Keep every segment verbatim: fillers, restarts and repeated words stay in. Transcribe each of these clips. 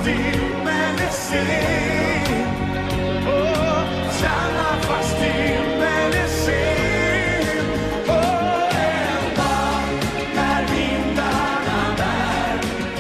still men är sen. Åh, stanna fast still men är sen. Åh, en dag när vindarna bär,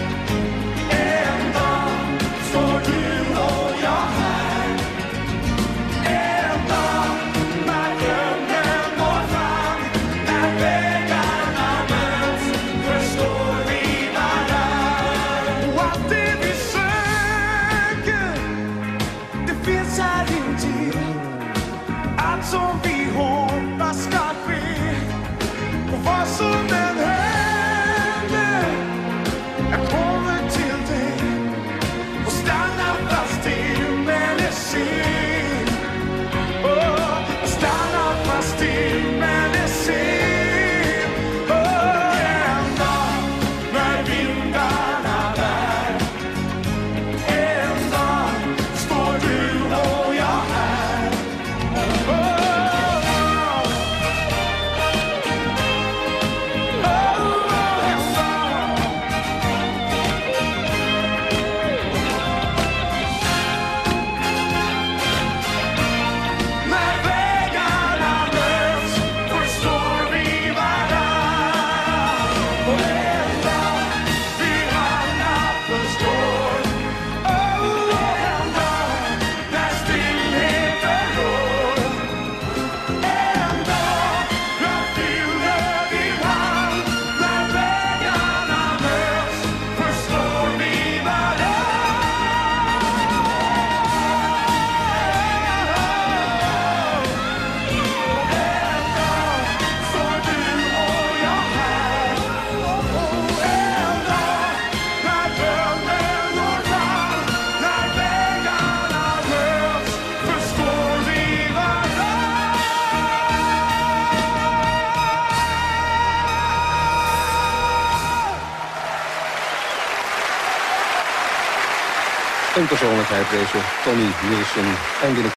en dag står du och jag här. En dag när drömmen når fram, när vägarna möts, förstår vi varann. Och allt det vi söker, det finns här intill. Allt som vi hoppas ska ske, och vad som än händer, jag kommer till dig. Och stanna fast till men är sen. Åh, stanna fast till men är sen. Åh, en dag när vindarna bär, en dag står du och jag här. Åh, åh, en dag. När vägarna möts, förstår vi varann. Och en dag vi alla förstår. Oh, en dag när stillheten rår. En dag jag fyller din hand. När vägarna möts, förstår vi varann. Står du och jag här. En dag när drömmen når fram, när vägarna möts, förstår vi varann. Een persoonlijkheid deze Tony Nielsen. En